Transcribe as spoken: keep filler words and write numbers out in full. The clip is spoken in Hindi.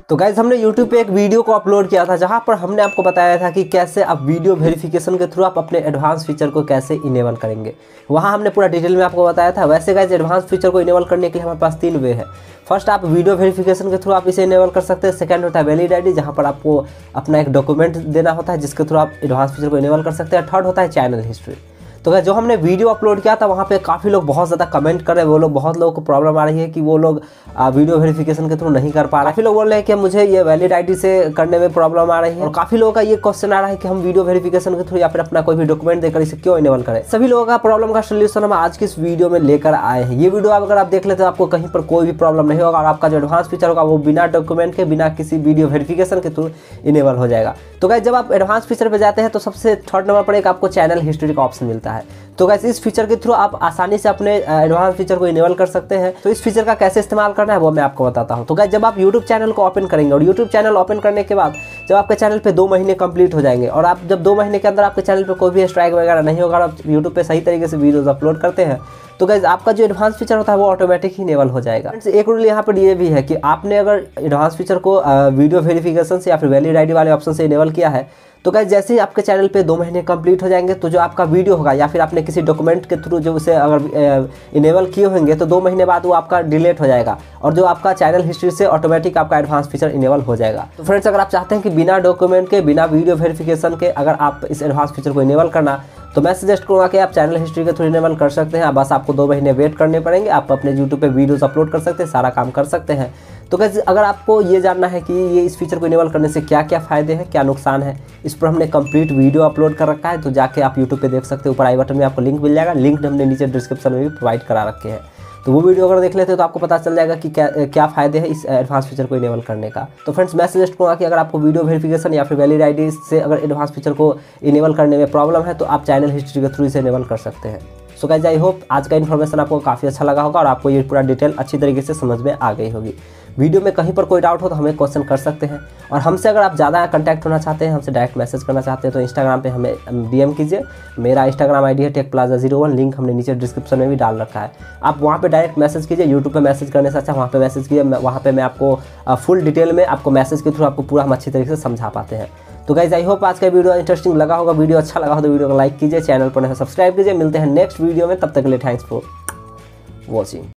तो गाइज हमने यूट्यूब पे एक वीडियो को अपलोड किया था जहां पर हमने आपको बताया था कि कैसे आप वीडियो वेरिफिकेशन के थ्रू आप अपने एडवांस फीचर को कैसे इनेबल करेंगे। वहां हमने पूरा डिटेल में आपको बताया था। वैसे गाइज एडवांस फीचर को इनेबल करने के लिए हमारे पास तीन वे है। फर्स्ट, आप वीडियो वेरिफिकेशन के थ्रू आप इसे इनेबल कर सकते हैं। सेकंड होता है वैलिड आईडी, जहां पर आपको अपना एक डॉक्यूमेंट देना होता है जिसके थ्रू आप एडवांस फीचर को इनेबल कर सकते हैं। थर्ड होता है चैनल हिस्ट्री। तो गाइस जो हमने वीडियो अपलोड किया था वहाँ पे काफ़ी लोग बहुत ज़्यादा कमेंट कर रहे हैं। वो लोग बहुत लोगों को प्रॉब्लम आ रही है कि वो लोग वीडियो वेरिफिकेशन के थ्रू नहीं कर पा रहे। काफ़ी लोग बोल रहे हैं कि मुझे ये वैलिड आईडी से करने में प्रॉब्लम आ रही है, और काफ़ी लोगों का ये क्वेश्चन आ रहा है कि हम वीडियो वेरिफिकेशन के थ्रू या फिर अपना कोई भी डॉक्यूमेंट देकर इसे क्यों इनेबल करें। सभी लोगों का प्रॉब्लम का सोल्यूशन हम आज की इस वीडियो में लेकर आए हैं। ये वीडियो अगर आप देख लेते तो आपको कहीं पर कोई भी प्रॉब्लम नहीं होगा और आपका जो एडवांस फीचर होगा वो बिना डॉक्यूमेंट के, बिना किसी वीडियो वेरिफिकेशन के थ्रू इनेबल हो जाएगा। तो गाइस जब आप एडवांस फीचर पे जाते हैं तो सबसे थर्ड नंबर पर एक आपको चैनल हिस्ट्री का ऑप्शन मिलता है। तो गाइस इस फीचर के थ्रू आप आसानी से अपने एडवांस फीचर को इनेबल कर सकते हैं। तो इस फीचर का कैसे इस्तेमाल करना है वो मैं आपको बताता हूं। तो गाइस जब आप यूट्यूब चैनल को ओपन करेंगे और यूट्यूब चैनल ओपन करने के बाद जब आपके चैनल पे दो महीने कंप्लीट हो जाएंगे और आप जब दो महीने के अंदर आपके चैनल पे कोई भी स्ट्राइक वगैरह नहीं होगा और आप यूट्यूब पे सही तरीके से वीडियोज अपलोड करते हैं तो गाइस आपका जो एडवांस फीचर होता है वो ऑटोमेटिक ही इनेबल हो जाएगा। एक रूल यहाँ पर ये भी है कि आपने अगर एडवांस फीचर को वीडियो वेरिफिकेशन से या फिर वैलिड आईडी वाले ऑप्शन से इनेबल किया है तो गाइस जैसे ही आपके चैनल पे दो महीने कंप्लीट हो जाएंगे तो जो आपका वीडियो होगा या फिर आपने किसी डॉक्यूमेंट के थ्रू जो उसे अगर इनेबल किए होंगे तो दो महीने बाद वो आपका डिलीट हो जाएगा और जो आपका चैनल हिस्ट्री से ऑटोमेटिक आपका एडवांस फीचर इनेबल हो जाएगा। तो फ्रेंड्स अगर आप चाहते हैं कि बिना डॉक्यूमेंट के, बिना वीडियो वेरिफिकेशन के अगर आप इस एडवांस फीचर को इनेबल करना तो मैं सजेस्ट करूँगा कि आप चैनल हिस्ट्री के थ्रू इनेबल कर सकते हैं। बस आपको दो महीने वेट करने पड़ेंगे, आप अपने यूट्यूब पे वीडियोस अपलोड कर सकते हैं, सारा काम कर सकते हैं। तो गाइस अगर आपको ये जानना है कि ये इस फीचर को इनेबल करने से क्या क्या फ़ायदे हैं, क्या नुकसान है, इस पर हमने कंप्लीट वीडियो अपलोड कर रखा है। तो जाके आप यूट्यूब पे देख सकते हो, ऊपर आई बटन में आपको लिंक मिल जाएगा। लिंक हमने नीचे डिस्क्रिप्शन में भी प्रोवाइड करा रखे हैं। तो वो वीडियो अगर देख लेते हो तो आपको पता चल जाएगा कि क्या क्या फ़ायदे हैं इस एडवांस फीचर को इनेबल करने का। तो फ्रेंड्स मैं सजेस्ट करूँगा कि अगर आपको वीडियो वेरिफिकेशन या फिर वैलिड आईडी से अगर एडवांस फीचर को इनेबल करने में प्रॉब्लम है तो आप चैनल हिस्ट्री के थ्रू इसे इनेबल कर सकते हैं। सो गाइस आई होप आज का इन्फॉर्मेशन आपको काफ़ी अच्छा लगा होगा और आपको ये पूरा डिटेल अच्छी तरीके से समझ में आ गई होगी। वीडियो में कहीं पर कोई डाउट हो तो हमें क्वेश्चन कर सकते हैं, और हमसे अगर आप ज़्यादा कांटेक्ट होना चाहते हैं, हमसे डायरेक्ट मैसेज करना चाहते हैं तो इंस्टाग्राम पे हमें डीएम कीजिए। मेरा इंस्टाग्राम आईडी है Tech Plaza zero one, link हमने नीचे डिस्क्रिप्शन में भी डाल रखा है। आप वहाँ पे डायरेक्ट मैसेज कीजिए। यूट्यूब पे मैसेज करने से अच्छा वहाँ पे मैसेज कीजिए। वहाँ पे मैं आपको फुल डिटेल में आपको मैसेज के थ्रू आपको पूरा हम अच्छी तरीके से समझा पाते हैं। तो गाइज आई होप आज का वीडियो इंटरेस्टिंग लगा होगा। वीडियो अच्छा लगा हो तो वीडियो को लाइक कीजिए, चैनल पर सब्सक्राइब कीजिए। मिलते हैं नेक्स्ट वीडियो में, तब तक के लिए थैंक्स फॉर वॉचिंग।